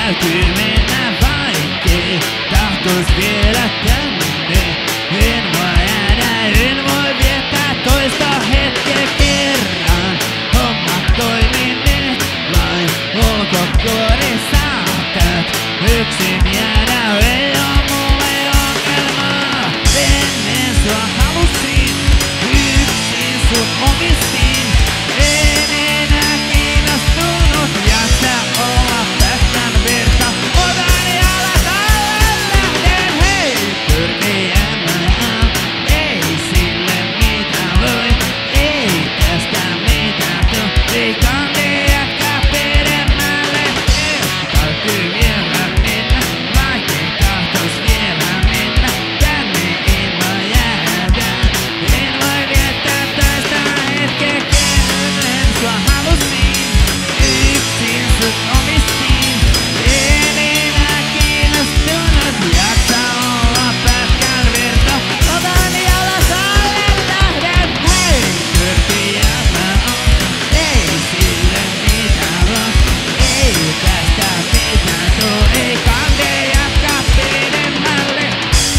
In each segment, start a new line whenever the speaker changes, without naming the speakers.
täytyy mennä vaikkei tahtois vielä tänne. En voi jäädä, en voi viettää toista hetkeä kerran. Homma toimii nyt vain ulkokuorissa. Saatat yksin jäädä, ei oo mulle ongelmaa. Ennen sua halusin, yksin sut omistin. En enää kiinnostunut, jaksa olla pätkän virta. Otan jalat alle, lähden hei. Pyrkiämään, ei sille mitään voi. Ei tästä mitään tuu, ei kande jatkaa pidemmälle. Täytyy vielä mennä, vaikkei tahtois vielä mennä. Tänne en voi jäädä, en voi viettää toista hetkeä kerran. Sua halusin, yksin sut omistin. En enää kiinnostunut, jaksa olla pätkän virta. Otan jalat alle, lähden hei. Pyrkiämään on, ei sille mitään voi. Ei tästä mitään tuu, ei kande jatkaa pidemmälle.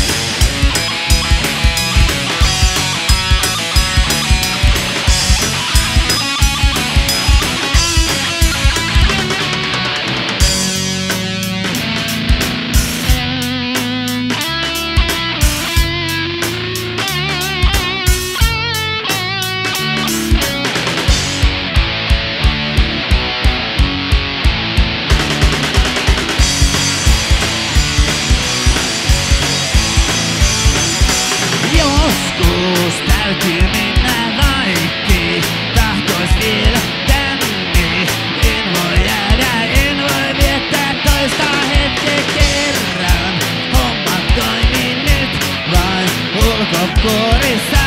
Joskus täytyy mennä vaikkei tahtois vielä tänne. En voi jäädä, en voi viettää toista hetkeä kerran. Homma toimii nyt vain ulkokuorissa.